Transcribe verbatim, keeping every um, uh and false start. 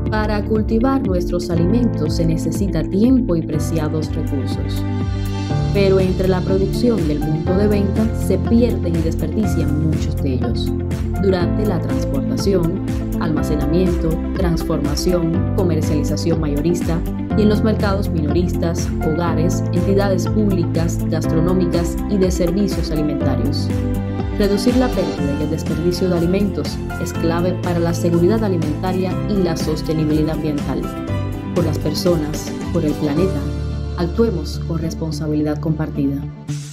Para cultivar nuestros alimentos se necesita tiempo y preciados recursos. Pero entre la producción y el punto de venta se pierden y desperdician muchos de ellos. Durante la transportación, almacenamiento, transformación, comercialización mayorista y en los mercados minoristas, hogares, entidades públicas, gastronómicas y de servicios alimentarios. Reducir la pérdida y el desperdicio de alimentos es clave para la seguridad alimentaria y la sostenibilidad ambiental. Por las personas, por el planeta, actuemos con responsabilidad compartida.